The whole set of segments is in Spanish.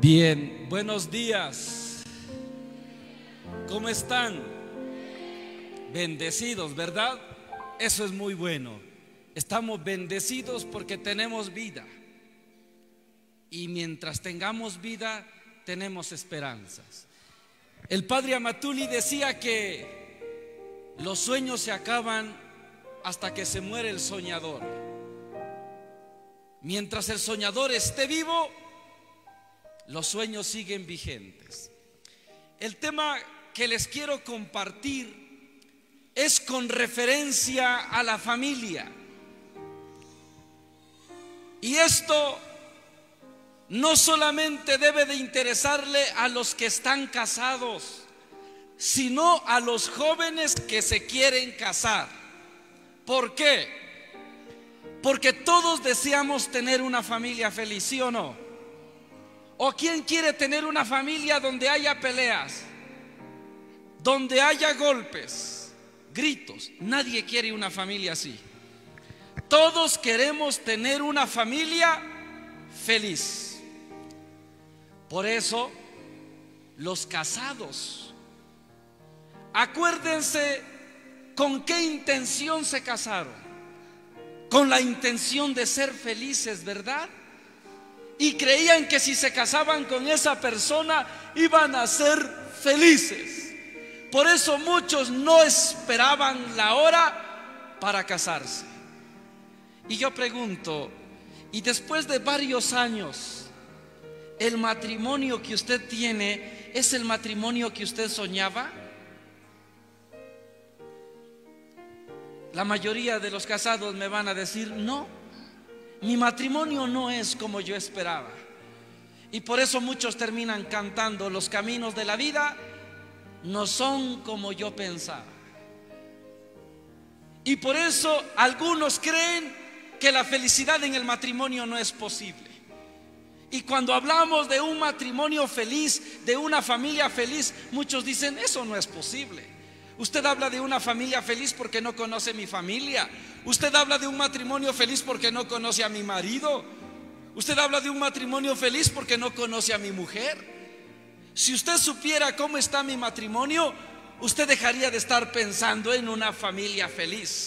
Bien, buenos días. ¿Cómo están? Bendecidos, ¿verdad? Eso es muy bueno. Estamos bendecidos porque tenemos vida. Y mientras tengamos vida, tenemos esperanzas. El padre Amatuli decía que los sueños se acaban hasta que se muere el soñador. Mientras el soñador esté vivo, los sueños siguen vigentes. El tema que les quiero compartir es con referencia a la familia. Y esto no solamente debe de interesarle a los que están casados, sino a los jóvenes que se quieren casar. ¿Por qué? Porque todos deseamos tener una familia feliz, ¿sí o no? ¿O quién quiere tener una familia donde haya peleas, donde haya golpes, gritos? Nadie quiere una familia así. Todos queremos tener una familia feliz. Por eso, los casados, acuérdense con qué intención se casaron. Con la intención de ser felices, ¿verdad? Y creían que si se casaban con esa persona iban a ser felices. Por eso muchos no esperaban la hora para casarse. Y yo pregunto, ¿y después de varios años, el matrimonio que usted tiene es el matrimonio que usted soñaba? La mayoría de los casados me van a decir, no, mi matrimonio no es como yo esperaba. Y por eso muchos terminan cantando, los caminos de la vida no son como yo pensaba. Y por eso algunos creen que la felicidad en el matrimonio no es posible. Y cuando hablamos de un matrimonio feliz, de una familia feliz, muchos dicen, eso no es posible. Usted habla de una familia feliz porque no conoce mi familia. Usted habla de un matrimonio feliz porque no conoce a mi marido. Usted habla de un matrimonio feliz porque no conoce a mi mujer. Si usted supiera cómo está mi matrimonio, usted dejaría de estar pensando en una familia feliz.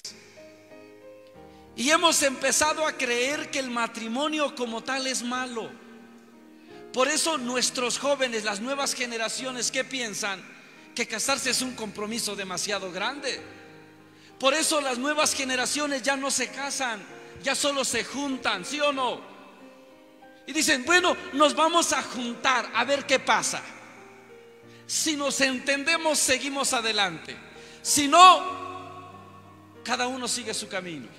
Y hemos empezado a creer que el matrimonio como tal es malo. Por eso nuestros jóvenes, las nuevas generaciones, ¿qué piensan? Que casarse es un compromiso demasiado grande. Por eso las nuevas generaciones ya no se casan, ya solo se juntan, ¿sí o no? Y dicen, bueno, nos vamos a juntar a ver qué pasa. Si nos entendemos, seguimos adelante. Si no, cada uno sigue su camino.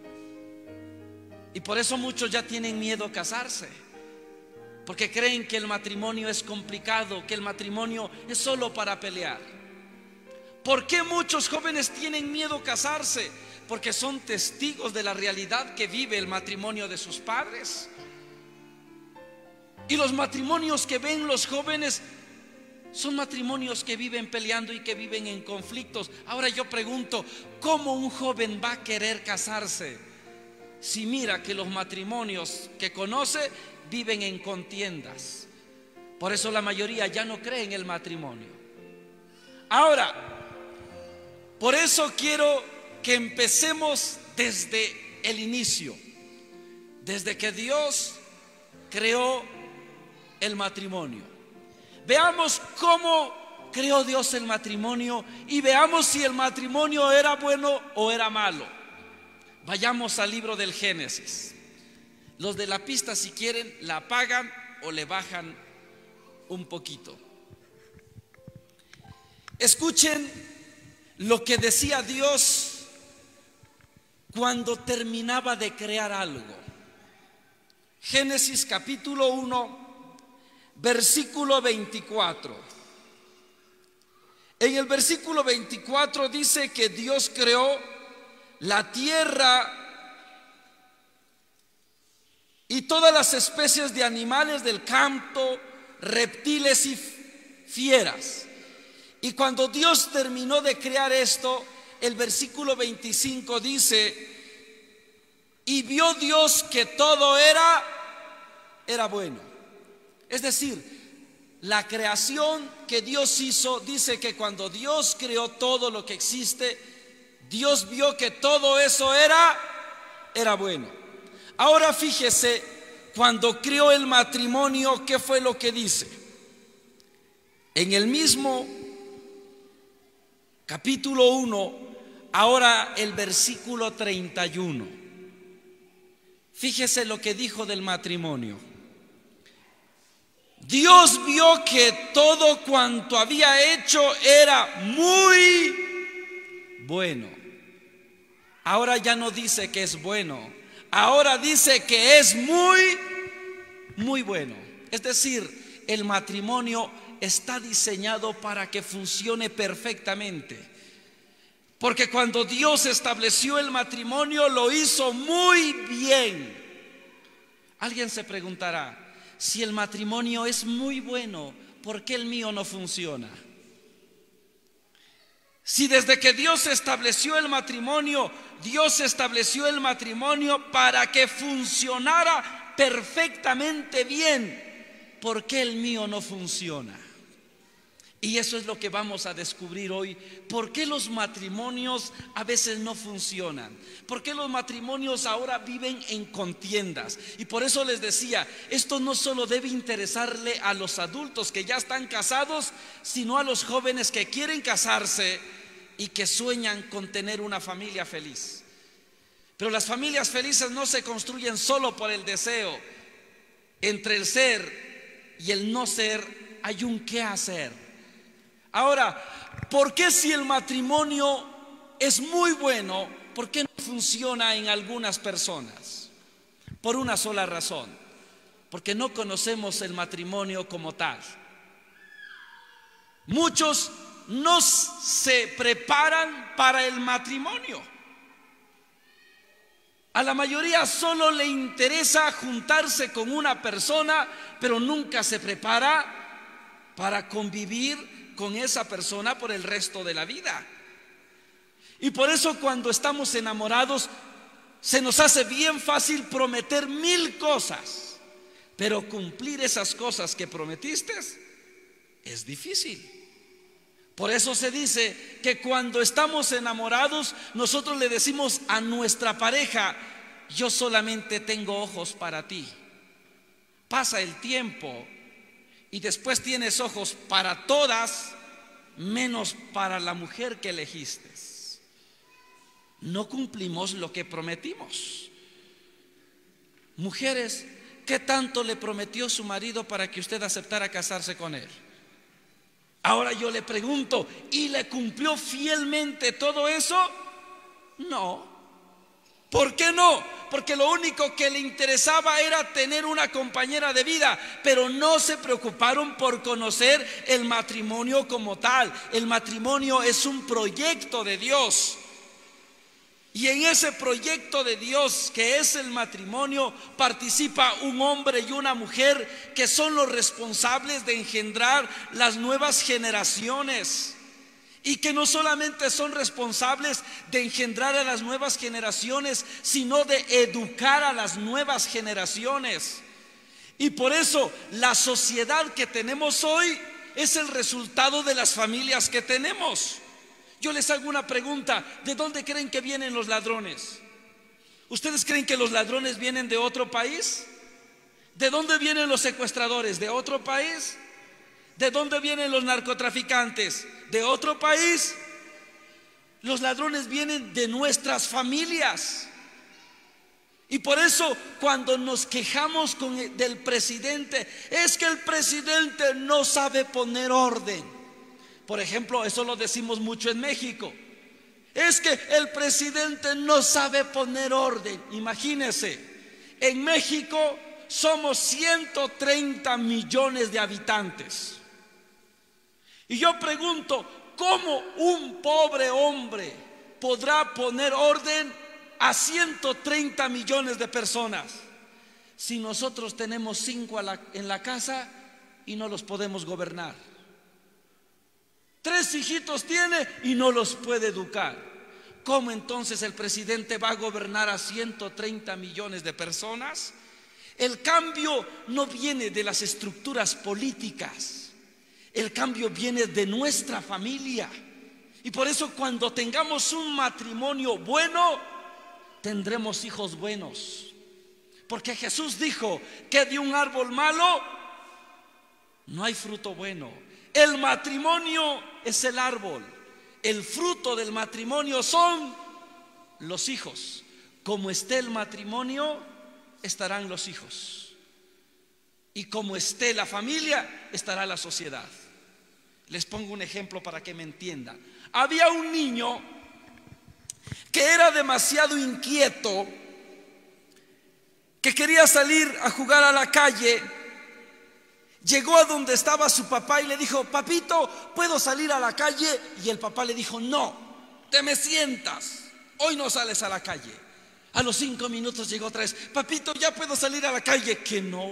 Y por eso muchos ya tienen miedo a casarse, porque creen que el matrimonio es complicado, que el matrimonio es solo para pelear. ¿Por qué muchos jóvenes tienen miedo a casarse? Porque son testigos de la realidad que vive el matrimonio de sus padres. Y los matrimonios que ven los jóvenes son matrimonios que viven peleando y que viven en conflictos. Ahora yo pregunto, ¿cómo un joven va a querer casarse si mira que los matrimonios que conoce viven en contiendas? Por eso la mayoría ya no cree en el matrimonio. Ahora, por eso quiero que empecemos desde el inicio, desde que Dios creó el matrimonio. Veamos cómo creó Dios el matrimonio y veamos si el matrimonio era bueno o era malo. Vayamos al libro del Génesis. Los de la pista, si quieren, la apagan o le bajan un poquito. Escuchen lo que decía Dios cuando terminaba de crear algo. Génesis capítulo 1, versículo 24. En el versículo 24 dice que Dios creó la tierra y todas las especies de animales del campo, reptiles y fieras. Y cuando Dios terminó de crear esto, el versículo 25 dice, y vio Dios que todo era bueno. Es decir, la creación que Dios hizo, dice que cuando Dios creó todo lo que existe, Dios vio que todo eso era bueno. Ahora fíjese, cuando creó el matrimonio, ¿qué fue lo que dice? En el mismo capítulo 1, ahora el versículo 31. Fíjese lo que dijo del matrimonio. Dios vio que todo cuanto había hecho era muy bueno. Ahora ya no dice que es bueno, ahora dice que es muy bueno. Es decir, el matrimonio está diseñado para que funcione perfectamente. Porque cuando Dios estableció el matrimonio, lo hizo muy bien. Alguien se preguntará, si el matrimonio es muy bueno, ¿por qué el mío no funciona? Si desde que Dios estableció el matrimonio, Dios estableció el matrimonio para que funcionara perfectamente bien, ¿por qué el mío no funciona? Y eso es lo que vamos a descubrir hoy. ¿Por qué los matrimonios a veces no funcionan? ¿Por qué los matrimonios ahora viven en contiendas? Y por eso les decía, esto no solo debe interesarle a los adultos que ya están casados, sino a los jóvenes que quieren casarse y que sueñan con tener una familia feliz. Pero las familias felices no se construyen solo por el deseo. Entre el ser y el no ser hay un qué hacer. Ahora, ¿por qué si el matrimonio es muy bueno, por qué no funciona en algunas personas? Por una sola razón, porque no conocemos el matrimonio como tal. Muchos no se preparan para el matrimonio. A la mayoría solo le interesa juntarse con una persona, pero nunca se prepara para convivir con esa persona por el resto de la vida. Y por eso cuando estamos enamorados se nos hace bien fácil prometer 1000 cosas, pero cumplir esas cosas que prometiste es difícil. Por eso se dice que cuando estamos enamorados, nosotros le decimos a nuestra pareja: yo solamente tengo ojos para ti. Pasa el tiempo y después tienes ojos para todas, menos para la mujer que elegiste. No cumplimos lo que prometimos. Mujeres, ¿qué tanto le prometió su marido para que usted aceptara casarse con él? Ahora yo le pregunto, ¿y le cumplió fielmente todo eso? No. ¿Por qué no? Porque lo único que le interesaba era tener una compañera de vida, pero no se preocuparon por conocer el matrimonio como tal. El matrimonio es un proyecto de Dios. Y en ese proyecto de Dios que es el matrimonio participa un hombre y una mujer que son los responsables de engendrar las nuevas generaciones. Y que no solamente son responsables de engendrar a las nuevas generaciones, sino de educar a las nuevas generaciones. Y por eso la sociedad que tenemos hoy es el resultado de las familias que tenemos. Yo les hago una pregunta: ¿de dónde creen que vienen los ladrones? ¿Ustedes creen que los ladrones vienen de otro país? ¿De dónde vienen los secuestradores? ¿De otro país? ¿De dónde vienen los narcotraficantes? ¿De otro país? Los ladrones vienen de nuestras familias. Y por eso cuando nos quejamos del presidente, es que el presidente no sabe poner orden. Por ejemplo, eso lo decimos mucho en México. Es que el presidente no sabe poner orden. Imagínense, en México somos 130 millones de habitantes. Y yo pregunto, ¿cómo un pobre hombre podrá poner orden a 130 millones de personas? Si nosotros tenemos 5 en la casa y no los podemos gobernar. 3 hijitos tiene y no los puede educar. ¿Cómo entonces el presidente va a gobernar a 130 millones de personas? El cambio no viene de las estructuras políticas. El cambio viene de nuestra familia. Y por eso cuando tengamos un matrimonio bueno, tendremos hijos buenos. Porque Jesús dijo que de un árbol malo no hay fruto bueno. El matrimonio es el árbol. El fruto del matrimonio son los hijos. Como esté el matrimonio, estarán los hijos. Y como esté la familia, estará la sociedad. Les pongo un ejemplo para que me entiendan. Había un niño que era demasiado inquieto, que quería salir a jugar a la calle. Llegó a donde estaba su papá y le dijo: papito, ¿puedo salir a la calle? Y el papá le dijo: no, te me sientas, hoy no sales a la calle. A los 5 minutos llegó otra vez: papito, ¿ya puedo salir a la calle? Que no.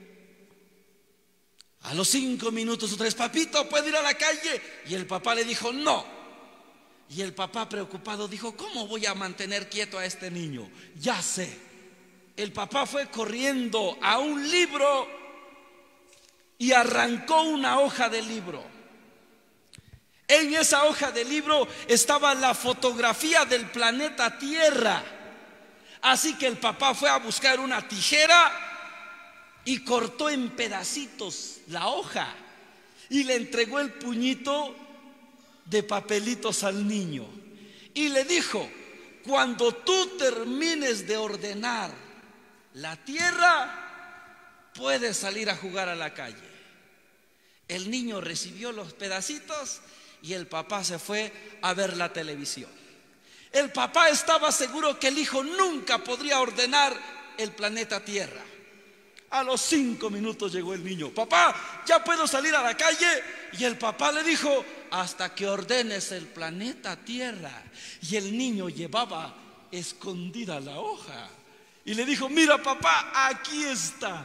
A los 5 minutos otra vez: papito, ¿puedo ir a la calle? Y el papá le dijo: no. Y el papá, preocupado, dijo: ¿cómo voy a mantener quieto a este niño? Ya sé. El papá fue corriendo a un libro y arrancó una hoja del libro. En esa hoja del libro estaba la fotografía del planeta Tierra. Así que el papá fue a buscar una tijera y cortó en pedacitos la hoja y le entregó el puñito de papelitos al niño y le dijo: cuando tú termines de ordenar la tierra, puedes salir a jugar a la calle. El niño recibió los pedacitos y el papá se fue a ver la televisión. El papá estaba seguro que el hijo nunca podría ordenar el planeta Tierra. A los 5 minutos llegó el niño: papá, ¿ya puedo salir a la calle? Y el papá le dijo: hasta que ordenes el planeta Tierra. Y el niño llevaba escondida la hoja y le dijo: mira, papá, aquí está.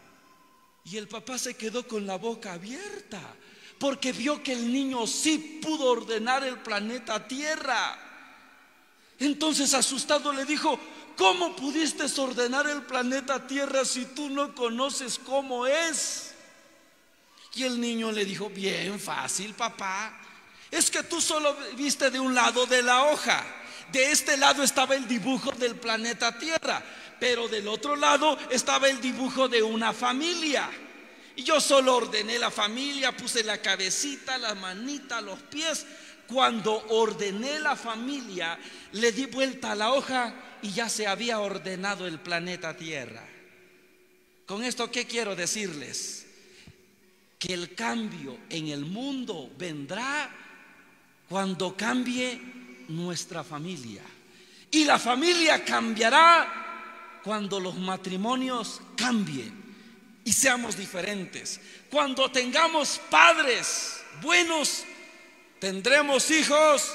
Y el papá se quedó con la boca abierta, porque vio que el niño sí pudo ordenar el planeta Tierra. Entonces, asustado, le dijo: ¿cómo pudiste ordenar el planeta Tierra si tú no conoces cómo es? Y el niño le dijo: bien fácil, papá. Es que tú solo viste de un lado de la hoja. De este lado estaba el dibujo del planeta Tierra, pero del otro lado estaba el dibujo de una familia. Y yo solo ordené la familia, puse la cabecita, la manita, los pies. Cuando ordené la familia, le di vuelta a la hoja y ya se había ordenado el planeta Tierra. Con esto, ¿qué quiero decirles? Que el cambio en el mundo vendrá cuando cambie nuestra familia. Y la familia cambiará cuando los matrimonios cambien y seamos diferentes. Cuando tengamos padres buenos, tendremos hijos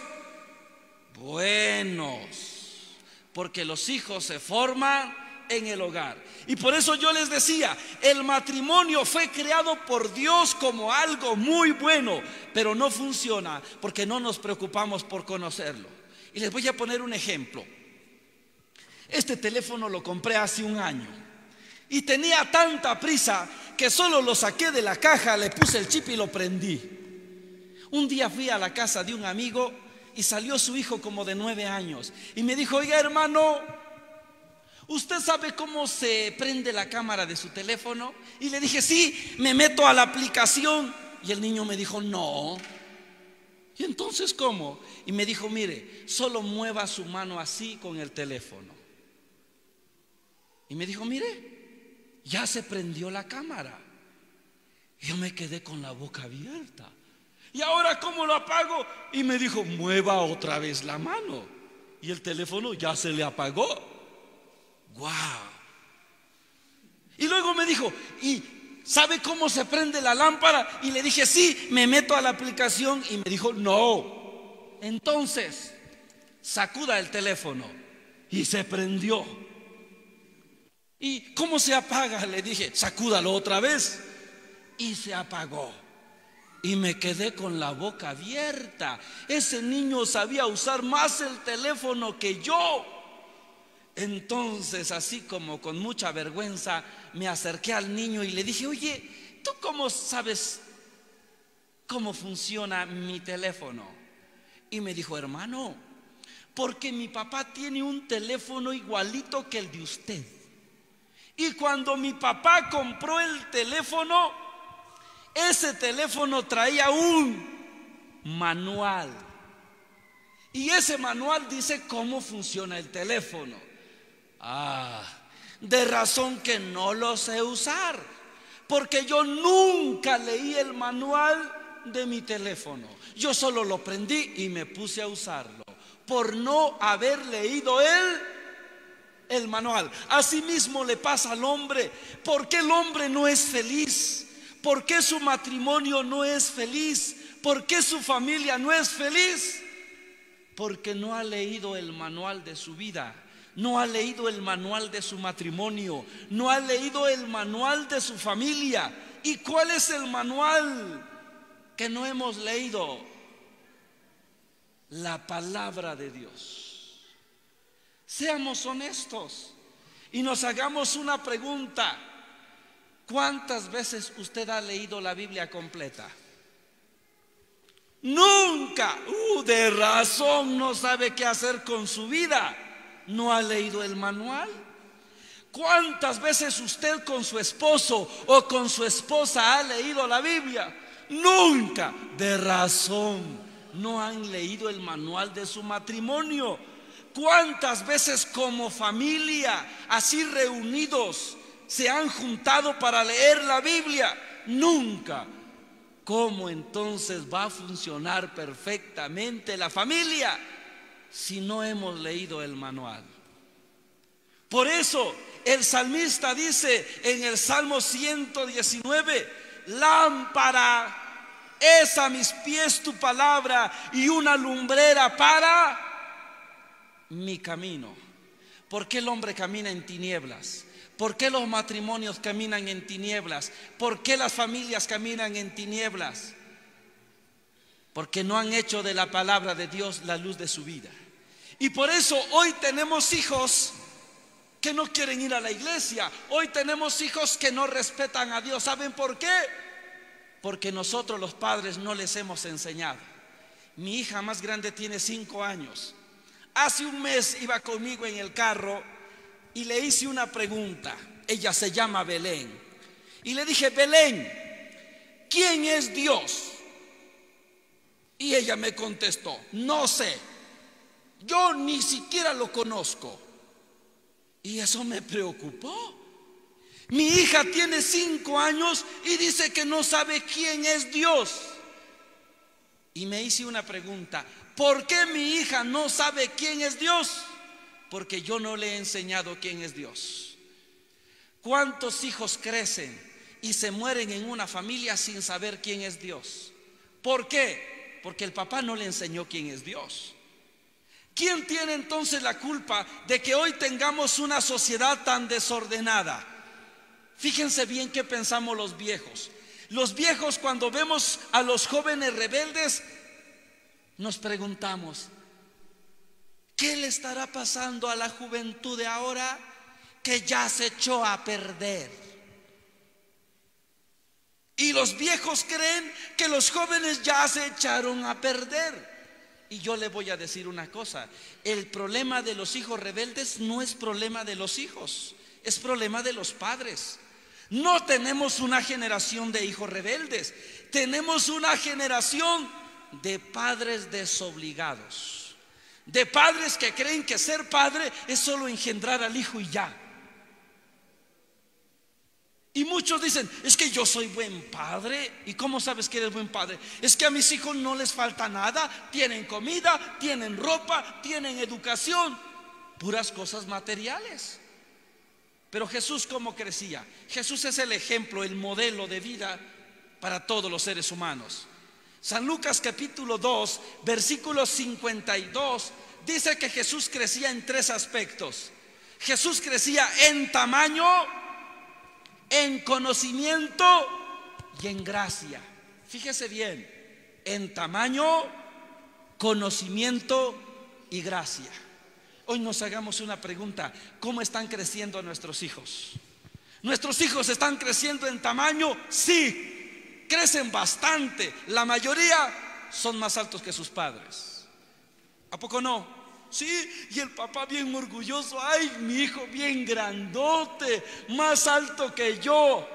buenos, porque los hijos se forman en el hogar. Y por eso yo les decía, el matrimonio fue creado por Dios como algo muy bueno, pero no funciona porque no nos preocupamos por conocerlo. Y les voy a poner un ejemplo. Este teléfono lo compré hace un año y tenía tanta prisa que solo lo saqué de la caja, le puse el chip y lo prendí. Un día fui a la casa de un amigo y salió su hijo como de 9 años y me dijo: oiga, hermano, ¿usted sabe cómo se prende la cámara de su teléfono? Y le dije: sí, me meto a la aplicación. Y el niño me dijo: no. ¿Y entonces cómo? Y me dijo: mire, solo mueva su mano así con el teléfono. Y me dijo: mire, ya se prendió la cámara. Y yo me quedé con la boca abierta. ¿Y ahora cómo lo apago? Y me dijo: mueva otra vez la mano. Y el teléfono ya se le apagó. ¡Wow! Y luego me dijo: ¿y sabe cómo se prende la lámpara? Y le dije: sí, me meto a la aplicación. Y me dijo: no. Entonces, sacuda el teléfono. Y se prendió. ¿Y cómo se apaga? Le dije: sacúdalo otra vez. Y se apagó. Y me quedé con la boca abierta. Ese niño sabía usar más el teléfono que yo. Entonces, así como con mucha vergüenza, me acerqué al niño y le dije: oye, ¿tú cómo sabes cómo funciona mi teléfono? Y me dijo: hermano, porque mi papá tiene un teléfono igualito que el de usted. Y cuando mi papá compró el teléfono, ese teléfono traía un manual. Y ese manual dice cómo funciona el teléfono. De razón que no lo sé usar, porque yo nunca leí el manual de mi teléfono. Yo solo lo prendí y me puse a usarlo por no haber leído el manual. Asimismo le pasa al hombre. ¿Por qué el hombre no es feliz? ¿Por qué su matrimonio no es feliz? ¿Por qué su familia no es feliz? Porque no ha leído el manual de su vida. No ha leído el manual de su matrimonio. No ha leído el manual de su familia. ¿Y cuál es el manual que no hemos leído? La palabra de Dios. Seamos honestos y nos hagamos una pregunta: ¿cuántas veces usted ha leído la Biblia completa? Nunca. De razón no sabe qué hacer con su vida. ¿No ha leído el manual? ¿Cuántas veces usted con su esposo o con su esposa ha leído la Biblia? Nunca. De razón no han leído el manual de su matrimonio. ¿Cuántas veces como familia, así reunidos, se han juntado para leer la Biblia? Nunca. ¿Cómo entonces va a funcionar perfectamente la familia si no hemos leído el manual? Por eso el salmista dice en el Salmo 119: lámpara es a mis pies tu palabra y una lumbrera para mi camino. ¿Por qué el hombre camina en tinieblas? ¿Por qué los matrimonios caminan en tinieblas? ¿Por qué las familias caminan en tinieblas? Porque no han hecho de la palabra de Dios la luz de su vida. Y por eso hoy tenemos hijos que no quieren ir a la iglesia. Hoy tenemos hijos que no respetan a Dios. ¿Saben por qué? Porque nosotros los padres no les hemos enseñado. Mi hija más grande tiene 5 años. Hace un mes iba conmigo en el carro y le hice una pregunta. Ella se llama Belén. Y le dije: Belén, ¿quién es Dios? Y ella me contestó: no sé, yo ni siquiera lo conozco. Y eso me preocupó. Mi hija tiene 5 años y dice que no sabe quién es Dios. Y me hice una pregunta: ¿por qué mi hija no sabe quién es Dios? Porque yo no le he enseñado quién es Dios. ¿Cuántos hijos crecen y se mueren en una familia sin saber quién es Dios? ¿Por qué? Porque el papá no le enseñó quién es Dios. ¿Quién tiene entonces la culpa de que hoy tengamos una sociedad tan desordenada? Fíjense bien qué pensamos los viejos. Los viejos, cuando vemos a los jóvenes rebeldes, nos preguntamos: ¿qué le estará pasando a la juventud de ahora que ya se echó a perder? Y los viejos creen que los jóvenes ya se echaron a perder. Y yo le voy a decir una cosa: el problema de los hijos rebeldes no es problema de los hijos, es problema de los padres. No tenemos una generación de hijos rebeldes, tenemos una generación de padres desobligados, de padres que creen que ser padre es solo engendrar al hijo y ya. Y muchos dicen: es que yo soy buen padre. ¿Y cómo sabes que eres buen padre? Es que a mis hijos no les falta nada, tienen comida, tienen ropa, tienen educación, puras cosas materiales. Pero Jesús, ¿cómo crecía? Jesús es el ejemplo, el modelo de vida para todos los seres humanos. San Lucas capítulo 2, versículo 52 dice que Jesús crecía en 3 aspectos. Jesús crecía en tamaño, en conocimiento y en gracia. Fíjese bien: en tamaño, conocimiento y gracia. Hoy nos hagamos una pregunta: ¿cómo están creciendo nuestros hijos? ¿Nuestros hijos están creciendo en tamaño? Sí, crecen bastante. La mayoría son más altos que sus padres. ¿A poco no? Sí, y el papá bien orgulloso: ay, mi hijo bien grandote, más alto que yo.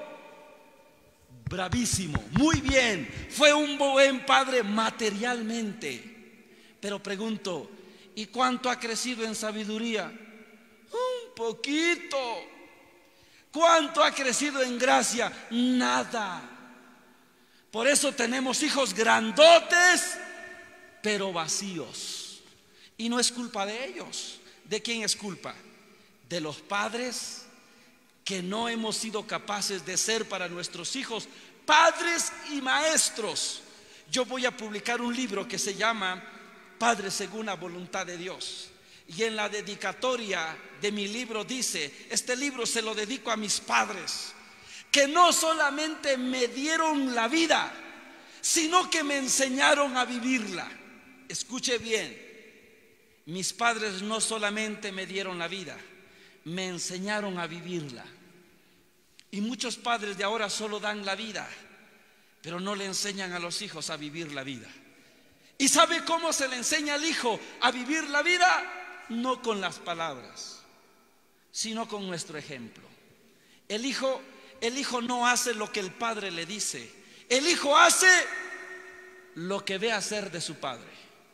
Bravísimo, muy bien, fue un buen padre materialmente. Pero pregunto, ¿y cuánto ha crecido en sabiduría? Un poquito. ¿Cuánto ha crecido en gracia? Nada. Por eso tenemos hijos grandotes, pero vacíos. Y no es culpa de ellos. ¿De quién es culpa? De los padres, que no hemos sido capaces de ser para nuestros hijos padres y maestros. Yo voy a publicar un libro que se llama Padres según la voluntad de Dios. Y en la dedicatoria de mi libro dice: este libro se lo dedico a mis padres, que no solamente me dieron la vida, sino que me enseñaron a vivirla. Escuche bien, mis padres no solamente me dieron la vida, me enseñaron a vivirla. Y muchos padres de ahora solo dan la vida, pero no le enseñan a los hijos a vivir la vida. ¿Y sabe cómo se le enseña al hijo a vivir la vida? No con las palabras, sino con nuestro ejemplo. El hijo no hace lo que el padre le dice. El hijo hace lo que ve hacer de su padre.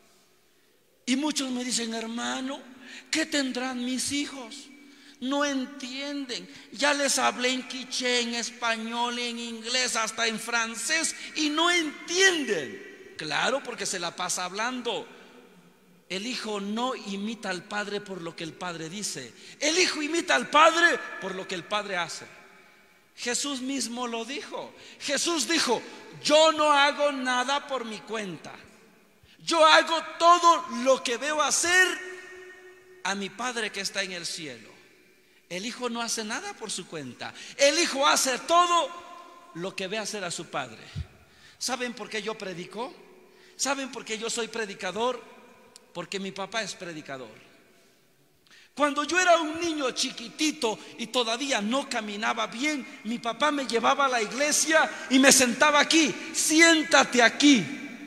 Y muchos me dicen: hermano, ¿qué tendrán mis hijos? No entienden. Ya les hablé en quiché, en español, en inglés, hasta en francés, y no entienden. Claro, porque se la pasa hablando. El hijo no imita al padre por lo que el padre dice. El hijo imita al padre por lo que el padre hace. Jesús mismo lo dijo. Jesús dijo: yo no hago nada por mi cuenta. Yo hago todo lo que veo hacer a mi Padre que está en el cielo. El hijo no hace nada por su cuenta. El hijo hace todo lo que ve hacer a su padre. ¿Saben por qué yo predico? ¿Saben por qué yo soy predicador? Porque mi papá es predicador. Cuando yo era un niño chiquitito y todavía no caminaba bien, mi papá me llevaba a la iglesia y me sentaba aquí: siéntate aquí.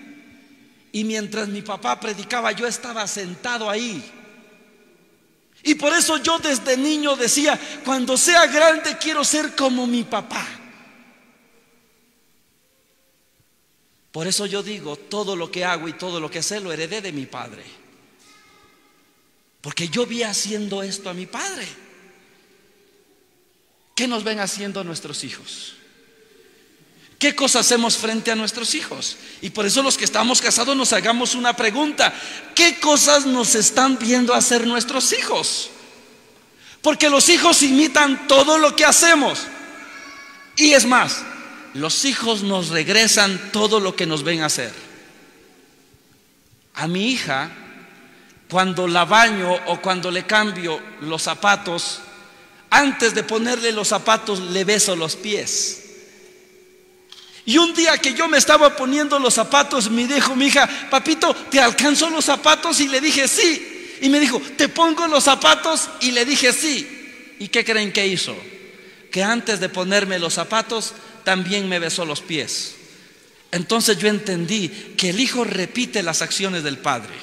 Y mientras mi papá predicaba, yo estaba sentado ahí. Y por eso yo desde niño decía: cuando sea grande quiero ser como mi papá. Por eso yo digo: todo lo que hago y todo lo que sé lo heredé de mi padre, porque yo vi haciendo esto a mi padre. ¿Qué nos ven haciendo nuestros hijos? ¿Qué cosas hacemos frente a nuestros hijos? Y por eso los que estamos casados nos hagamos una pregunta: ¿qué cosas nos están viendo hacer nuestros hijos? Porque los hijos imitan todo lo que hacemos. Y es más, los hijos nos regresan todo lo que nos ven hacer. A mi hija, cuando la baño o cuando le cambio los zapatos, antes de ponerle los zapatos le beso los pies. Y un día que yo me estaba poniendo los zapatos, me dijo mi hija: papito, ¿te alcanzó los zapatos? Y le dije: sí. Y me dijo: ¿te pongo los zapatos? Y le dije: sí. ¿Y qué creen que hizo? Que antes de ponerme los zapatos también me besó los pies. Entonces yo entendí que el hijo repite las acciones del padre.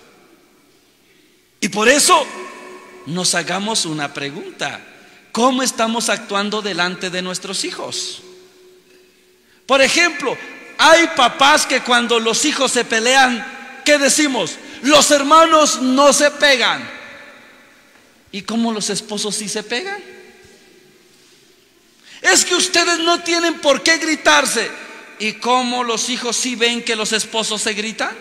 Y por eso nos hagamos una pregunta: ¿cómo estamos actuando delante de nuestros hijos? Por ejemplo, hay papás que cuando los hijos se pelean, ¿qué decimos? Los hermanos no se pegan. ¿Y cómo los esposos sí se pegan? Es que ustedes no tienen por qué gritarse. ¿Y cómo los hijos sí ven que los esposos se gritan?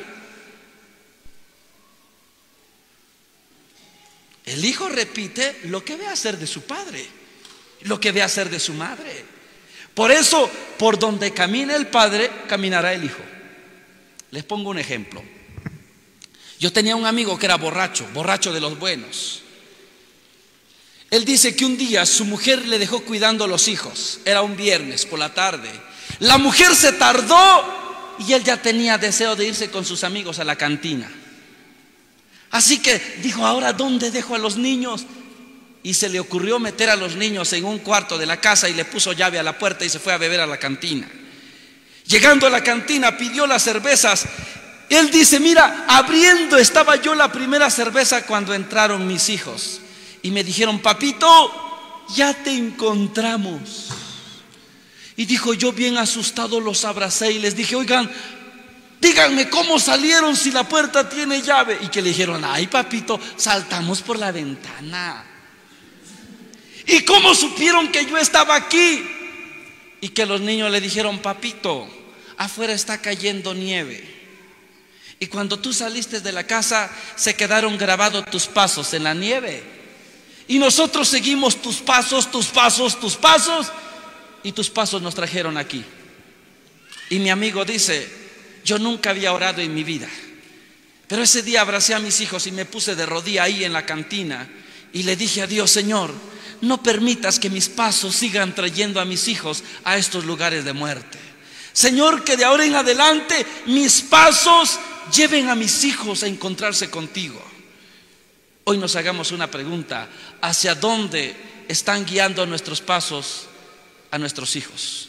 El hijo repite lo que ve hacer de su padre, lo que ve hacer de su madre. Por eso, por donde camina el padre, caminará el hijo. Les pongo un ejemplo. Yo tenía un amigo que era borracho, borracho de los buenos. Él dice que un día su mujer le dejó cuidando a los hijos. Era un viernes por la tarde. La mujer se tardó y él ya tenía deseo de irse con sus amigos a la cantina. Así que dijo, ahora ¿dónde dejo a los niños? Y se le ocurrió meter a los niños en un cuarto de la casa y le puso llave a la puerta y se fue a beber a la cantina. Llegando a la cantina pidió las cervezas. Él dice, mira, abriendo estaba yo la primera cerveza cuando entraron mis hijos y me dijeron, papito, ya te encontramos. Y dijo, yo bien asustado los abracé y les dije, oigan, díganme cómo salieron si la puerta tiene llave. Y que le dijeron, ay papito, saltamos por la ventana. ¿Y cómo supieron que yo estaba aquí? Y que los niños le dijeron, papito, afuera está cayendo nieve. Y cuando tú saliste de la casa, se quedaron grabados tus pasos en la nieve. Y nosotros seguimos tus pasos, tus pasos, tus pasos. Y tus pasos nos trajeron aquí. Y mi amigo dice, yo nunca había orado en mi vida, pero ese día abracé a mis hijos y me puse de rodilla ahí en la cantina. Y le dije a Dios, Señor, no permitas que mis pasos sigan trayendo a mis hijos a estos lugares de muerte. Señor, que de ahora en adelante mis pasos lleven a mis hijos a encontrarse contigo. Hoy nos hagamos una pregunta: ¿hacia dónde están guiando nuestros pasos a nuestros hijos?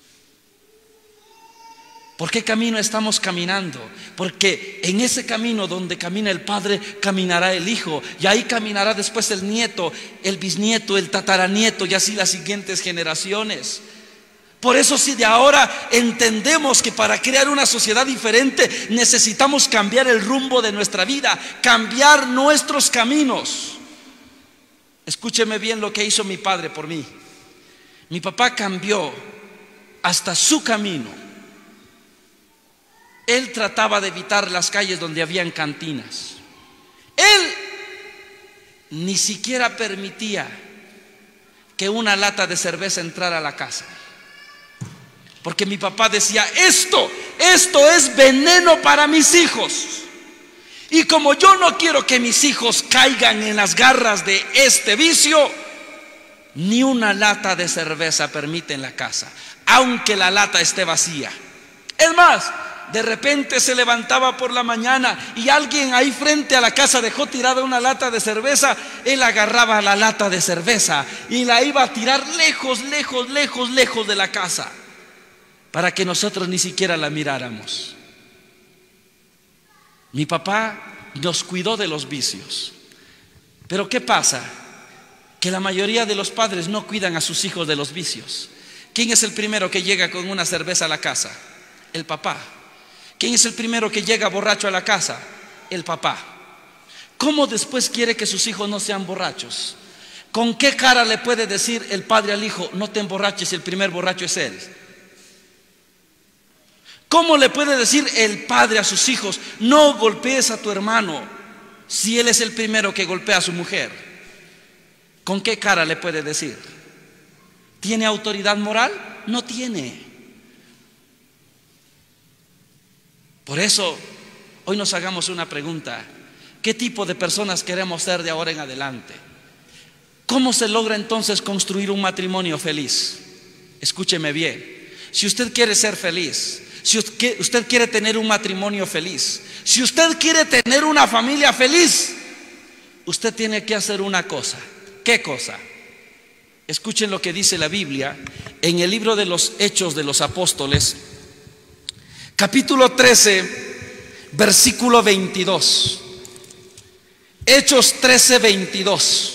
¿Por qué camino estamos caminando? Porque en ese camino donde camina el padre, caminará el hijo, y ahí caminará después el nieto, el bisnieto, el tataranieto, y así las siguientes generaciones. Por eso, si de ahora entendemos que para crear una sociedad diferente necesitamos cambiar el rumbo de nuestra vida, cambiar nuestros caminos. Escúcheme bien lo que hizo mi padre por mí. Mi papá cambió hasta su camino. Él trataba de evitar las calles donde habían cantinas. Él ni siquiera permitía que una lata de cerveza entrara a la casa, porque mi papá decía, esto es veneno para mis hijos. Y como yo no quiero que mis hijos caigan en las garras de este vicio, ni una lata de cerveza permite en la casa, aunque la lata esté vacía. Es más, de repente se levantaba por la mañana y alguien ahí frente a la casa dejó tirada una lata de cerveza. Él agarraba la lata de cerveza y la iba a tirar lejos, lejos, lejos, lejos de la casa, para que nosotros ni siquiera la miráramos. Mi papá nos cuidó de los vicios. Pero ¿qué pasa? Que la mayoría de los padres no cuidan a sus hijos de los vicios. ¿Quién es el primero que llega con una cerveza a la casa? El papá. ¿Quién es el primero que llega borracho a la casa? El papá. ¿Cómo después quiere que sus hijos no sean borrachos? ¿Con qué cara le puede decir el padre al hijo, no te emborraches si el primer borracho es él? ¿Cómo le puede decir el padre a sus hijos, no golpees a tu hermano si él es el primero que golpea a su mujer? ¿Con qué cara le puede decir? ¿Tiene autoridad moral? No tiene. Por eso, hoy nos hagamos una pregunta: ¿qué tipo de personas queremos ser de ahora en adelante? ¿Cómo se logra entonces construir un matrimonio feliz? Escúcheme bien. Si usted quiere ser feliz, si usted quiere tener un matrimonio feliz, si usted quiere tener una familia feliz, usted tiene que hacer una cosa. ¿Qué cosa? Escuchen lo que dice la Biblia en el libro de los Hechos de los Apóstoles, capítulo 13, versículo 22. Hechos 13, 22.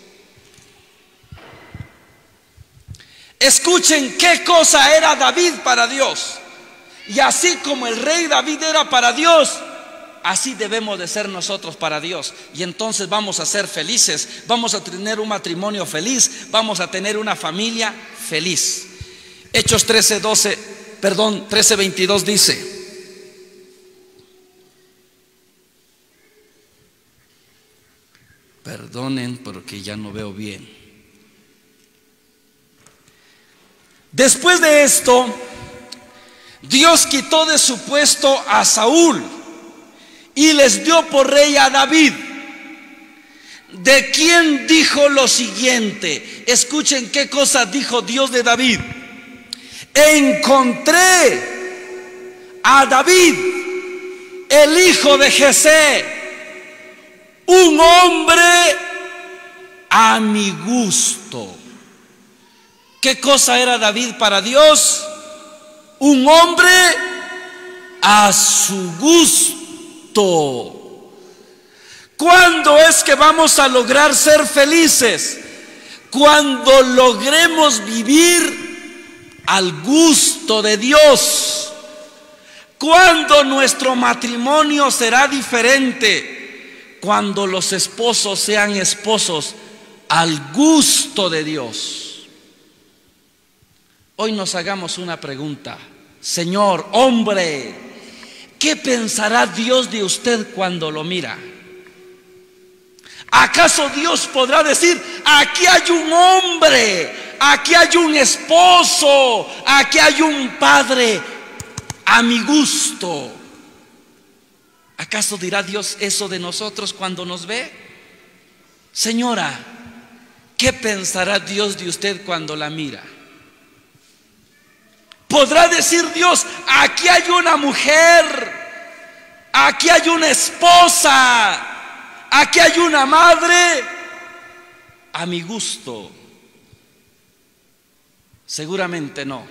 Escuchen qué cosa era David para Dios. Y así como el rey David era para Dios, así debemos de ser nosotros para Dios. Y entonces vamos a ser felices, vamos a tener un matrimonio feliz, vamos a tener una familia feliz. Hechos 13, 22 dice: perdonen porque ya no veo bien. Después de esto, Dios quitó de su puesto a Saúl y les dio por rey a David, de quien dijo lo siguiente. Escuchen qué cosa dijo Dios de David: encontré a David, el hijo de Jesé, un hombre a mi gusto. ¿Qué cosa era David para Dios? Un hombre a su gusto. ¿Cuándo es que vamos a lograr ser felices? Cuando logremos vivir al gusto de Dios. ¿Cuándo nuestro matrimonio será diferente? Cuando los esposos sean esposos al gusto de Dios. Hoy nos hagamos una pregunta. Señor, hombre, ¿qué pensará Dios de usted cuando lo mira? ¿Acaso Dios podrá decir, aquí hay un hombre, aquí hay un esposo, aquí hay un padre a mi gusto? ¿Acaso dirá Dios eso de nosotros cuando nos ve? Señora, ¿qué pensará Dios de usted cuando la mira? ¿Podrá decir Dios, aquí hay una mujer, aquí hay una esposa, aquí hay una madre a mi gusto? Seguramente no.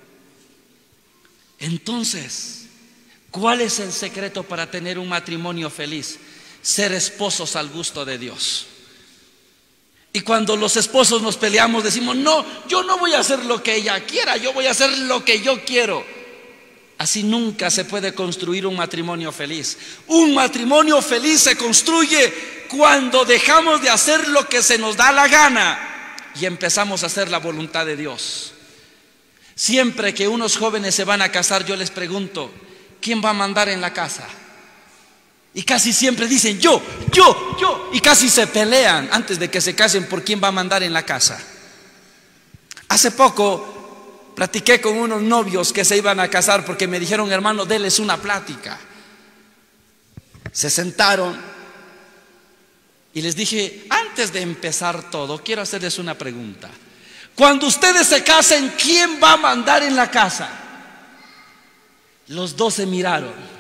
Entonces, ¿cuál es el secreto para tener un matrimonio feliz? Ser esposos al gusto de Dios. Y cuando los esposos nos peleamos decimos, no, yo no voy a hacer lo que ella quiera, yo voy a hacer lo que yo quiero. Así nunca se puede construir un matrimonio feliz. Un matrimonio feliz se construye cuando dejamos de hacer lo que se nos da la gana y empezamos a hacer la voluntad de Dios. Siempre que unos jóvenes se van a casar, yo les pregunto, ¿quién va a mandar en la casa? Y casi siempre dicen yo, y casi se pelean antes de que se casen por quién va a mandar en la casa. Hace poco platiqué con unos novios que se iban a casar porque me dijeron, hermano, déles una plática. Se sentaron y les dije, antes de empezar todo, quiero hacerles una pregunta. Cuando ustedes se casen, ¿quién va a mandar en la casa? Los dos se miraron.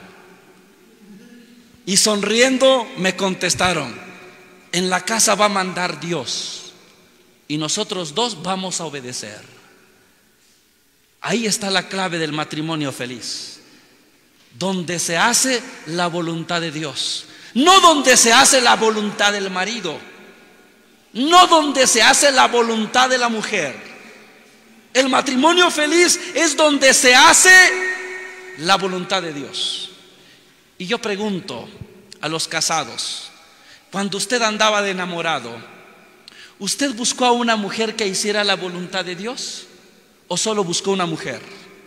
Y sonriendo me contestaron, en la casa va a mandar Dios y nosotros dos vamos a obedecer. Ahí está la clave del matrimonio feliz, donde se hace la voluntad de Dios, no donde se hace la voluntad del marido, no donde se hace la voluntad de la mujer. El matrimonio feliz es donde se hace la voluntad de Dios. Y yo pregunto a los casados, cuando usted andaba de enamorado, ¿usted buscó a una mujer que hiciera la voluntad de Dios o solo buscó una mujer?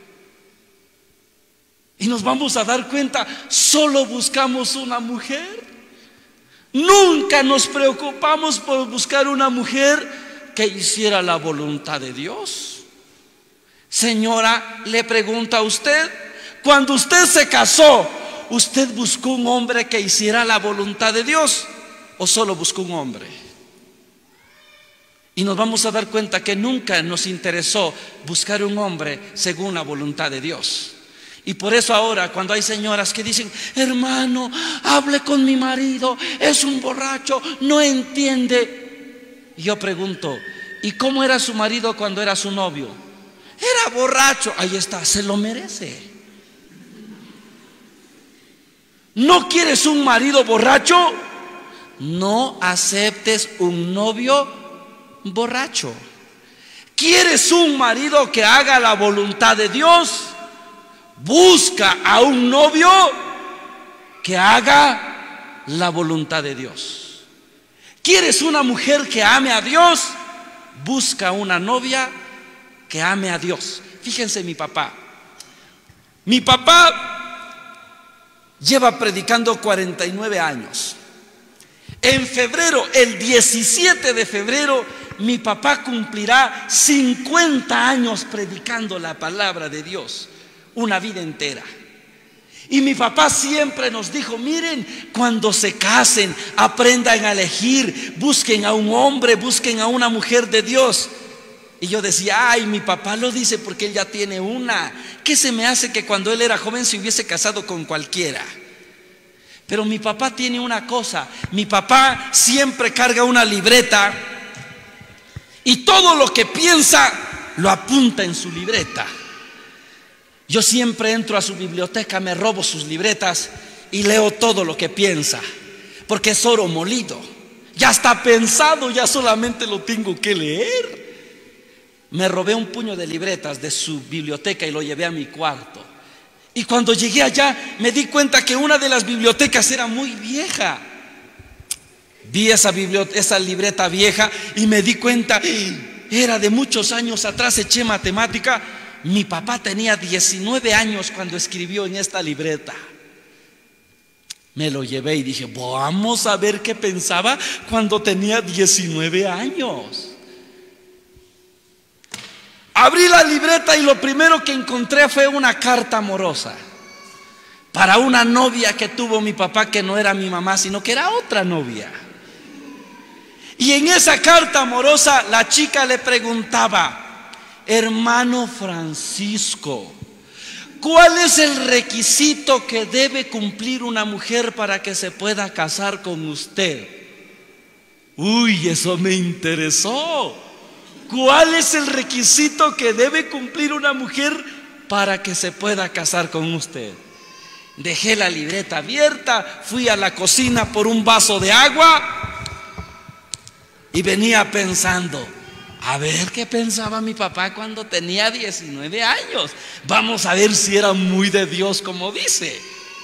Y nos vamos a dar cuenta, solo buscamos una mujer. Nunca nos preocupamos por buscar una mujer que hiciera la voluntad de Dios. Señora, le pregunto a usted, cuando usted se casó, ¿usted buscó un hombre que hiciera la voluntad de Dios o solo buscó un hombre? Y nos vamos a dar cuenta que nunca nos interesó buscar un hombre según la voluntad de Dios. Y por eso ahora cuando hay señoras que dicen, hermano, hable con mi marido, es un borracho, no entiende. Y yo pregunto, ¿y cómo era su marido cuando era su novio? Era borracho. Ahí está, se lo merece. ¿No quieres un marido borracho? No aceptes un novio borracho. ¿Quieres un marido que haga la voluntad de Dios? Busca a un novio que haga la voluntad de Dios. ¿Quieres una mujer que ame a Dios? Busca una novia que ame a Dios. Fíjense mi papá. Mi papá lleva predicando 49 años. En febrero, el 17 de febrero, mi papá cumplirá 50 años predicando la palabra de Dios, una vida entera. Y mi papá siempre nos dijo, miren, cuando se casen, aprendan a elegir, busquen a un hombre, busquen a una mujer de Dios. Y yo decía, ay, mi papá lo dice porque él ya tiene una. ¿Qué se me hace que cuando él era joven se hubiese casado con cualquiera? Pero mi papá tiene una cosa, mi papá siempre carga una libreta y todo lo que piensa lo apunta en su libreta. Yo siempre entro a su biblioteca, me robo sus libretas y leo todo lo que piensa, porque es oro molido. Ya está pensado, ya solamente lo tengo que leer. Me robé un puño de libretas de su biblioteca y lo llevé a mi cuarto. Y cuando llegué allá me di cuenta que una de las bibliotecas era muy vieja. Vi esa libreta vieja y me di cuenta, era de muchos años atrás. Eché matemática. Mi papá tenía 19 años cuando escribió en esta libreta. Me lo llevé y dije, vamos a ver qué pensaba cuando tenía 19 años. Abrí la libreta y lo primero que encontré fue una carta amorosa para una novia que tuvo mi papá, que no era mi mamá, sino que era otra novia. Y en esa carta amorosa la chica le preguntaba: hermano Francisco, ¿cuál es el requisito que debe cumplir una mujer para que se pueda casar con usted? Uy, eso me interesó. ¿Cuál es el requisito que debe cumplir una mujer para que se pueda casar con usted? Dejé la libreta abierta, fui a la cocina por un vaso de agua y venía pensando, a ver qué pensaba mi papá cuando tenía 19 años. Vamos a ver si era muy de Dios como dice.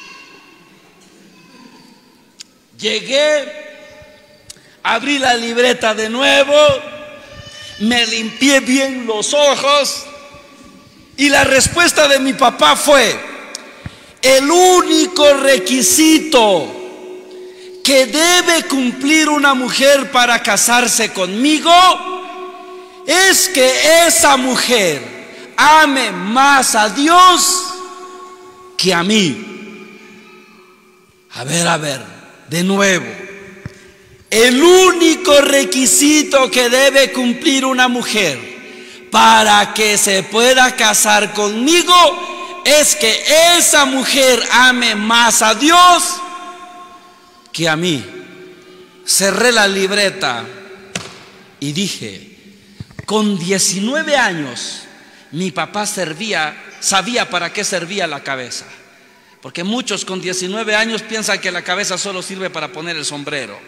Llegué, abrí la libreta de nuevo, me limpié bien los ojos y la respuesta de mi papá fue: el único requisito que debe cumplir una mujer para casarse conmigo es que esa mujer ame más a Dios que a mí. A ver, de nuevo. El único requisito que debe cumplir una mujer para que se pueda casar conmigo es que esa mujer ame más a Dios que a mí. Cerré la libreta y dije, con 19 años mi papá sabía para qué servía la cabeza. Porque muchos con 19 años piensan que la cabeza solo sirve para poner el sombrero.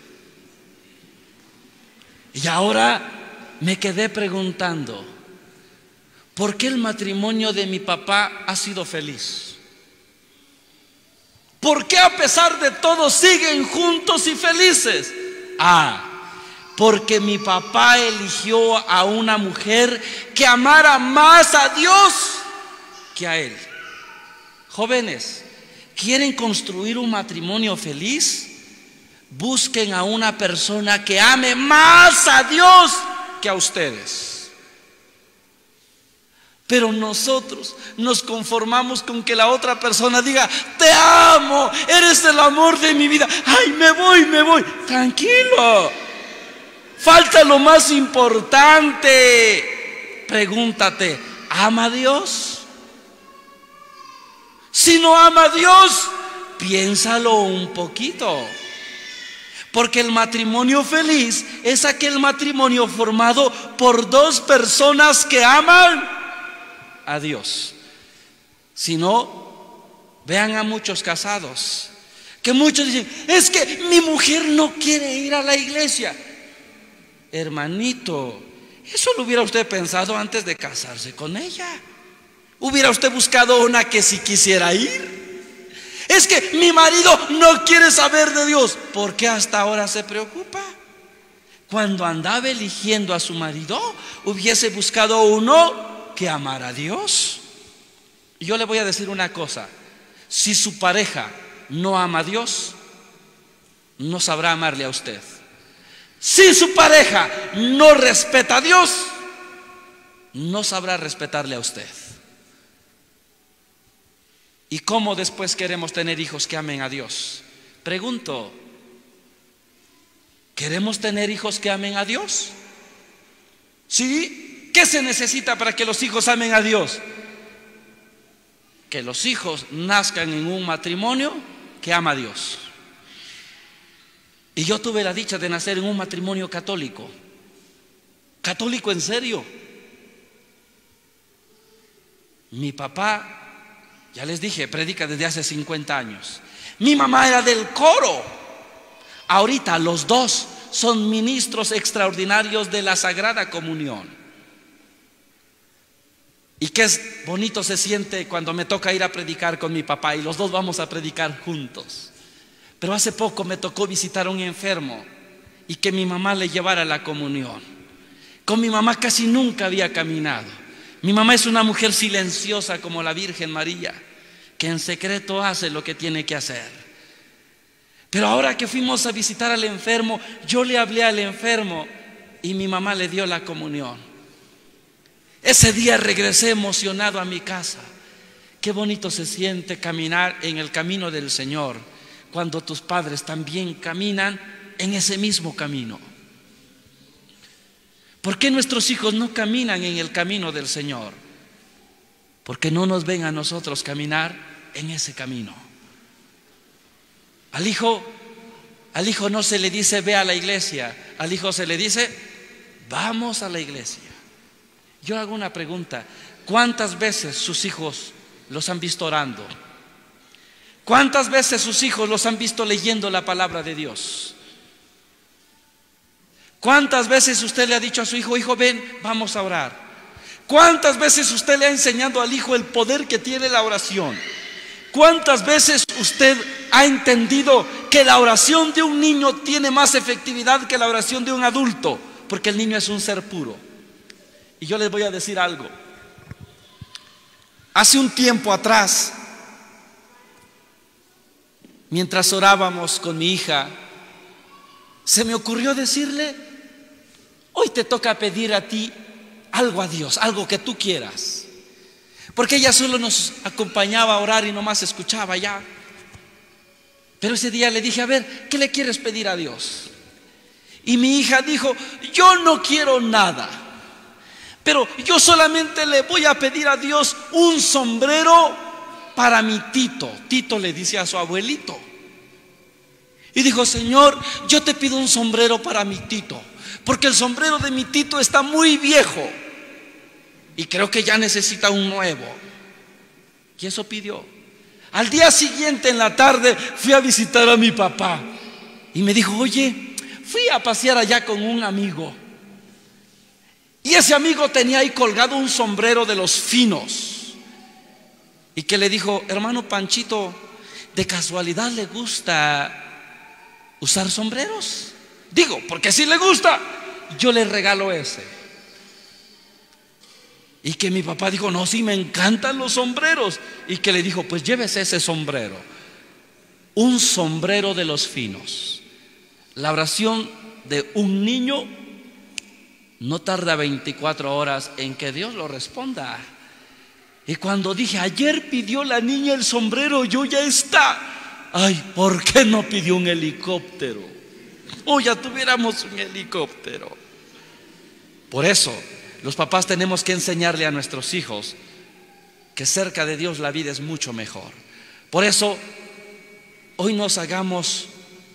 Y ahora me quedé preguntando, ¿por qué el matrimonio de mi papá ha sido feliz? ¿Por qué a pesar de todo siguen juntos y felices? Porque mi papá eligió a una mujer que amara más a Dios que a él. Jóvenes, ¿quieren construir un matrimonio feliz? Busquen a una persona que ame más a Dios que a ustedes. Pero nosotros nos conformamos con que la otra persona diga: te amo, eres el amor de mi vida. Ay, me voy. Tranquilo. Falta lo más importante. Pregúntate, ¿ama a Dios? Si no ama a Dios, piénsalo un poquito. Porque el matrimonio feliz es aquel matrimonio formado por dos personas que aman a Dios. Si no, vean a muchos casados, que muchos dicen: es que mi mujer no quiere ir a la iglesia. Hermanito, eso lo hubiera usted pensado antes de casarse con ella. Hubiera usted buscado una que sí quisiera ir. Es que mi marido no quiere saber de Dios. ¿Por qué hasta ahora se preocupa? Cuando andaba eligiendo a su marido, hubiese buscado uno que amara a Dios. Y yo le voy a decir una cosa: si su pareja no ama a Dios, no sabrá amarle a usted. Si su pareja no respeta a Dios, no sabrá respetarle a usted. ¿Y cómo después queremos tener hijos que amen a Dios? Pregunto, ¿queremos tener hijos que amen a Dios? ¿Sí? ¿Qué se necesita para que los hijos amen a Dios? Que los hijos nazcan en un matrimonio que ama a Dios. Y yo tuve la dicha de nacer en un matrimonio católico. Católico en serio. Mi papá, ya les dije, predica desde hace 50 años. Mi mamá era del coro. Ahorita los dos son ministros extraordinarios de la Sagrada Comunión. Y qué bonito se siente cuando me toca ir a predicar con mi papá y los dos vamos a predicar juntos. Pero hace poco me tocó visitar a un enfermo y que mi mamá le llevara la comunión. Con mi mamá casi nunca había caminado. Mi mamá es una mujer silenciosa como la Virgen María, que en secreto hace lo que tiene que hacer. Pero ahora que fuimos a visitar al enfermo, yo le hablé al enfermo y mi mamá le dio la comunión. Ese día regresé emocionado a mi casa. Qué bonito se siente caminar en el camino del Señor cuando tus padres también caminan en ese mismo camino. ¿Por qué nuestros hijos no caminan en el camino del Señor? Porque no nos ven a nosotros caminar en ese camino. Al hijo no se le dice ve a la iglesia, al hijo se le dice vamos a la iglesia. Yo hago una pregunta: ¿cuántas veces sus hijos los han visto orando? ¿Cuántas veces sus hijos los han visto leyendo la palabra de Dios? ¿Cuántas veces usted le ha dicho a su hijo, hijo, ven, vamos a orar? ¿Cuántas veces usted le ha enseñado al hijo el poder que tiene la oración? ¿Cuántas veces usted ha entendido que la oración de un niño tiene más efectividad que la oración de un adulto? Porque el niño es un ser puro. Y yo les voy a decir algo. Hace un tiempo atrás, mientras orábamos con mi hija, se me ocurrió decirle: hoy te toca pedir a ti algo a Dios, algo que tú quieras. Porque ella solo nos acompañaba a orar y nomás escuchaba ya. Pero ese día le dije: a ver, ¿qué le quieres pedir a Dios? Y mi hija dijo: yo no quiero nada, pero yo solamente le voy a pedir a Dios un sombrero para mi Tito. Tito le dice a su abuelito. Y dijo: Señor, yo te pido un sombrero para mi Tito, porque el sombrero de mi Tito está muy viejo y creo que ya necesita un nuevo. Y eso pidió. Al día siguiente en la tarde fui a visitar a mi papá y me dijo: oye, fui a pasear allá con un amigo y ese amigo tenía ahí colgado un sombrero de los finos. Y que le dijo: hermano Panchito, ¿de casualidad le gusta usar sombreros? Digo, porque si le gusta, yo le regalo ese. Y que mi papá dijo: no, sí, me encantan los sombreros. Y que le dijo: pues llévese ese sombrero, un sombrero de los finos. La oración de un niño no tarda 24 horas en que Dios lo responda. Y cuando dije: ayer pidió la niña el sombrero, yo ya está. Ay, ¿por qué no pidió un helicóptero? Oh, ya tuviéramos un helicóptero. Por eso los papás tenemos que enseñarle a nuestros hijos que cerca de Dios la vida es mucho mejor. Por eso hoy nos hagamos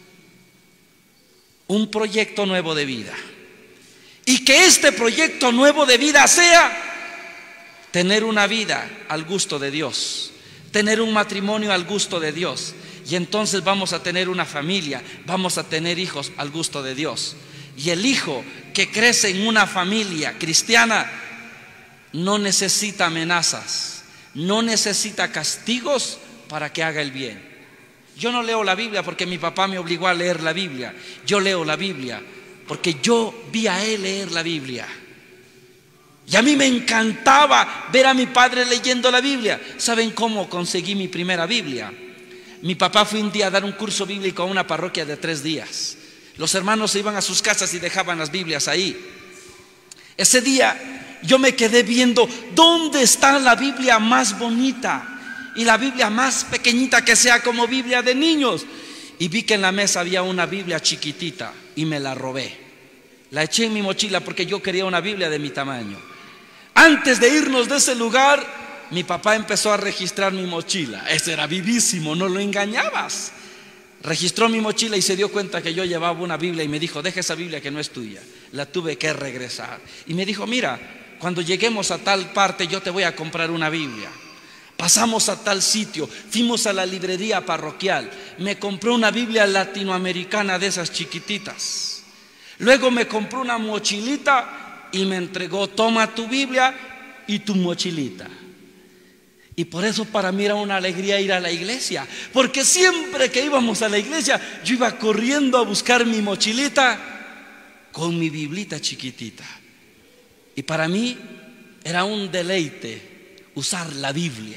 un proyecto nuevo de vida, y que este proyecto nuevo de vida sea tener una vida al gusto de Dios, tener un matrimonio al gusto de Dios. Y entonces vamos a tener una familia, vamos a tener hijos al gusto de Dios. Y el hijo que crece en una familia cristiana no necesita amenazas, no necesita castigos para que haga el bien. Yo no leo la Biblia porque mi papá me obligó a leer la Biblia. Yo leo la Biblia porque yo vi a él leer la Biblia. Y a mí me encantaba ver a mi padre leyendo la Biblia. ¿Saben cómo conseguí mi primera Biblia? Mi papá fue un día a dar un curso bíblico a una parroquia de 3 días. Los hermanos se iban a sus casas y dejaban las Biblias ahí. Ese día yo me quedé viendo dónde está la Biblia más bonita y la Biblia más pequeñita que sea como Biblia de niños. Y vi que en la mesa había una Biblia chiquitita y me la robé. La eché en mi mochila porque yo quería una Biblia de mi tamaño. Antes de irnos de ese lugar, mi papá empezó a registrar mi mochila. Ese era vivísimo, no lo engañabas. Registró mi mochila y se dio cuenta que yo llevaba una Biblia y me dijo: deja esa Biblia que no es tuya. La tuve que regresar. Y me dijo: mira, cuando lleguemos a tal parte yo te voy a comprar una Biblia. Pasamos a tal sitio, fuimos a la librería parroquial, me compró una Biblia latinoamericana de esas chiquititas. Luego me compró una mochilita y me entregó: toma tu Biblia y tu mochilita. Y por eso para mí era una alegría ir a la iglesia, porque siempre que íbamos a la iglesia yo iba corriendo a buscar mi mochilita con mi biblita chiquitita. Y para mí era un deleite usar la Biblia.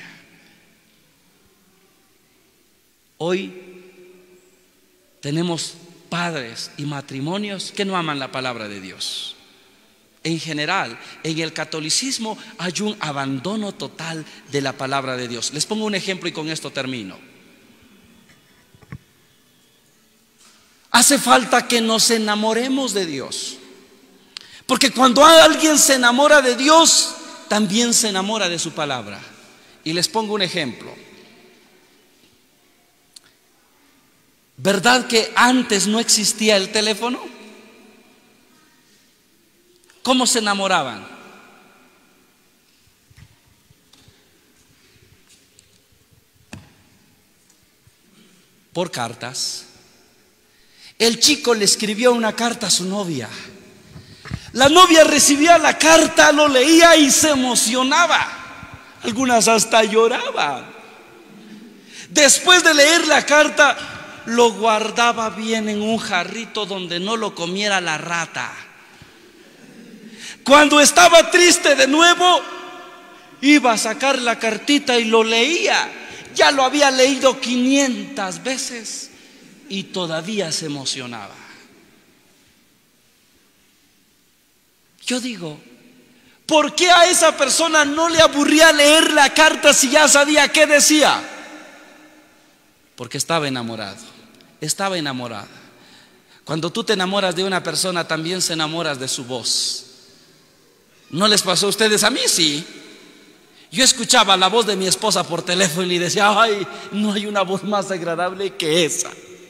Hoy tenemos padres y matrimonios que no aman la palabra de Dios. En general, en el catolicismo hay un abandono total de la palabra de Dios. Les pongo un ejemplo y con esto termino. Hace falta que nos enamoremos de Dios, porque cuando alguien se enamora de Dios, también se enamora de su palabra. Y les pongo un ejemplo. ¿Verdad que antes no existía el teléfono? ¿Cómo se enamoraban? Por cartas. El chico le escribió una carta a su novia. La novia recibía la carta, lo leía y se emocionaba. Algunas hasta lloraban. Después de leer la carta, lo guardaba bien en un jarrito donde no lo comiera la rata. Cuando estaba triste de nuevo, iba a sacar la cartita y lo leía. Ya lo había leído 500 veces y todavía se emocionaba. Yo digo, ¿por qué a esa persona no le aburría leer la carta si ya sabía qué decía? Porque estaba enamorado, estaba enamorada. Cuando tú te enamoras de una persona, también se enamoras de su voz. ¿No les pasó a ustedes? A mí sí. Yo escuchaba la voz de mi esposa por teléfono y decía: ay, no hay una voz más agradable que esa.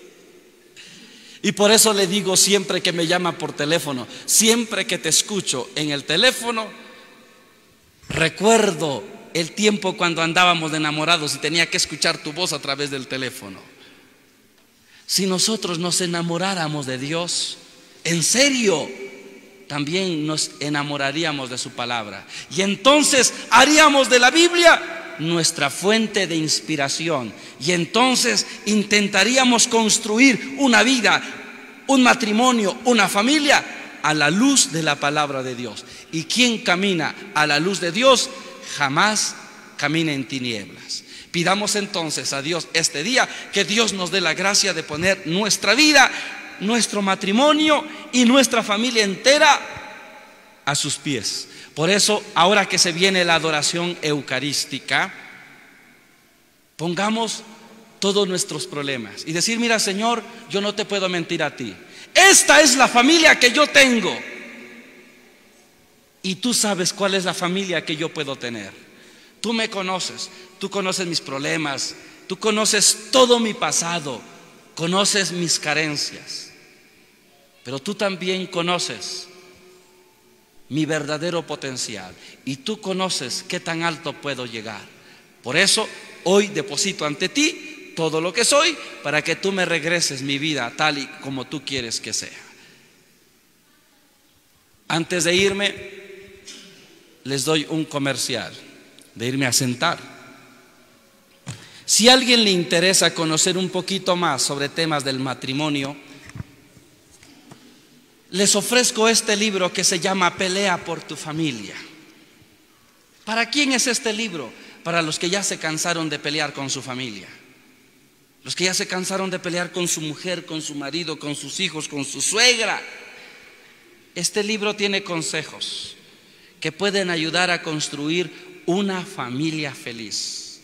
Y por eso le digo siempre que me llama por teléfono, siempre que te escucho en el teléfono, recuerdo el tiempo cuando andábamos de enamorados y tenía que escuchar tu voz a través del teléfono. Si nosotros nos enamoráramos de Dios, en serio, también nos enamoraríamos de su palabra. Y entonces haríamos de la Biblia nuestra fuente de inspiración. Y entonces intentaríamos construir una vida, un matrimonio, una familia a la luz de la palabra de Dios. Y quien camina a la luz de Dios jamás camina en tinieblas. Pidamos entonces a Dios este día que Dios nos dé la gracia de poner nuestra vida, nuestro matrimonio y nuestra familia entera a sus pies. Por eso, ahora que se viene la adoración eucarística, pongamos todos nuestros problemas y decir: mira, Señor, yo no te puedo mentir a ti. Esta es la familia que yo tengo y tú sabes cuál es la familia que yo puedo tener. Tú me conoces, tú conoces mis problemas, tú conoces todo mi pasado, conoces mis carencias, pero tú también conoces mi verdadero potencial y tú conoces qué tan alto puedo llegar. Por eso hoy deposito ante ti todo lo que soy, para que tú me regreses mi vida tal y como tú quieres que sea. Antes de irme, les doy un comercial de irme a sentar. Si a alguien le interesa conocer un poquito más sobre temas del matrimonio, les ofrezco este libro que se llama Pelea por tu familia. ¿Para quién es este libro? Para los que ya se cansaron de pelear con su familia, los que ya se cansaron de pelear con su mujer, con su marido, con sus hijos, con su suegra. Este libro tiene consejos que pueden ayudar a construir una familia feliz.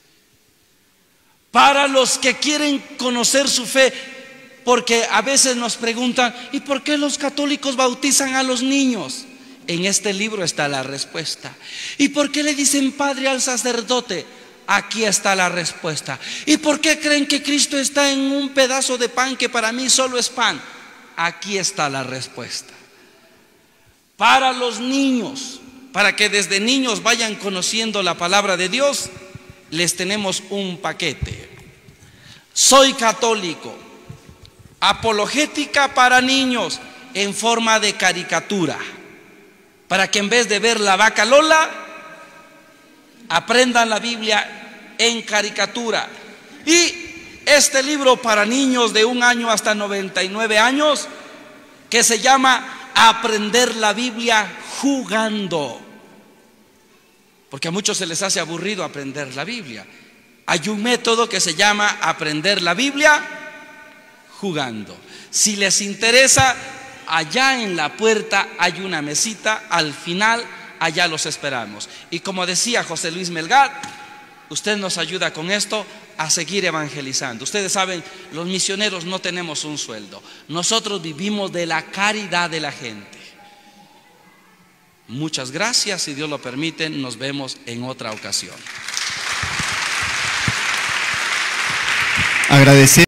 Para los que quieren conocer su fe, porque a veces nos preguntan: ¿y por qué los católicos bautizan a los niños? En este libro está la respuesta. ¿Y por qué le dicen padre al sacerdote? Aquí está la respuesta. ¿Y por qué creen que Cristo está en un pedazo de pan que para mí solo es pan? Aquí está la respuesta. Para los niños, para que desde niños vayan conociendo la palabra de Dios, les tenemos un paquete. Soy católico, apologética para niños en forma de caricatura, para que en vez de ver la vaca Lola, aprendan la Biblia en caricatura. Y este libro para niños de 1 año hasta 99 años, que se llama Aprender la Biblia jugando, porque a muchos se les hace aburrido aprender la Biblia. Hay un método que se llama Aprender la Biblia jugando. Si les interesa, allá en la puerta hay una mesita, al final allá los esperamos. Y como decía José Luis Melgar, usted nos ayuda con esto a seguir evangelizando. Ustedes saben, los misioneros no tenemos un sueldo. Nosotros vivimos de la caridad de la gente. Muchas gracias, si Dios lo permite, nos vemos en otra ocasión. Agradecer.